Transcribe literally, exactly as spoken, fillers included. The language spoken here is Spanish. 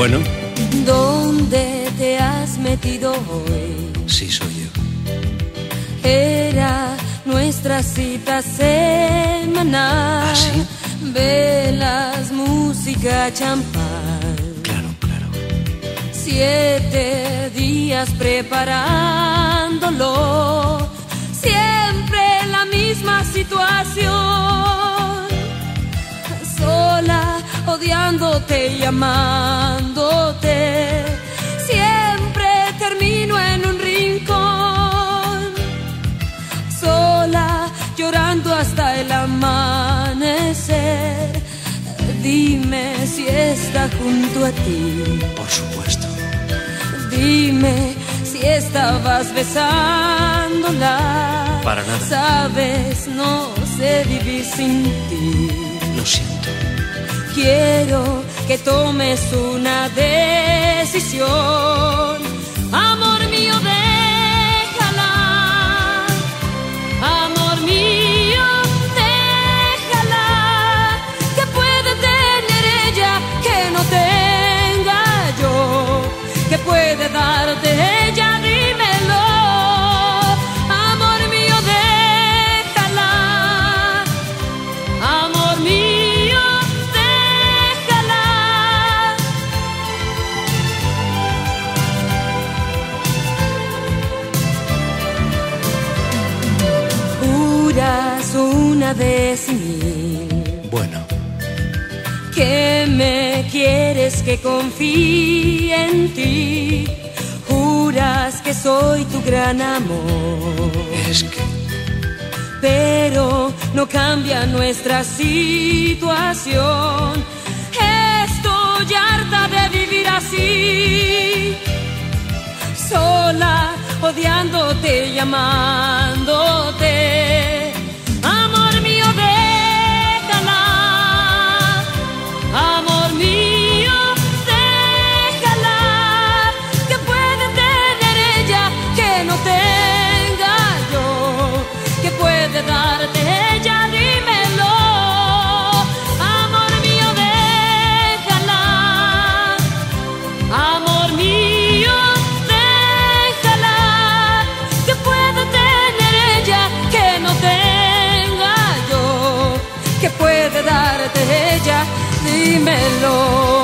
Bueno. ¿Dónde te has metido hoy? Sí, soy yo. Era nuestra cita semanal. ¿Ah, sí? Velas, música, champán. Claro, claro. Siete días preparándolo. Siempre la misma situación. Sola, odiándote y amándote. Siempre termino en un rincón. Sola, llorando hasta el amanecer. Dime si está junto a ti. Por supuesto. Dime si estabas besándola. Para nada. Sabes, no sé vivir sin ti. Lo siento. Quiero que tomes una decisión. Amor mío, déjala. Amor mío, déjala. ¿Qué puede tener ella que no tenga yo? ¿Qué puede darte ella? Dímelo. Amor mío, déjala. Amor mío, déjala. Juras una vez y mil Bueno. que me quieres, que confíe en ti. Juras que soy tu gran amor. Es que... Pero no cambia nuestra situación. Estoy harta de vivir así. Sola, odiándote y amándote. Amor mío, déjala. Amor mío, déjala. ¿Qué puede tener ella que no tenga yo? ¿Qué puede darte ella? Dímelo. Amor mío, déjala. Amor mío, déjala. ¿Qué puede tener ella que no tenga yo? ¿Qué puede darte ella? Dímelo.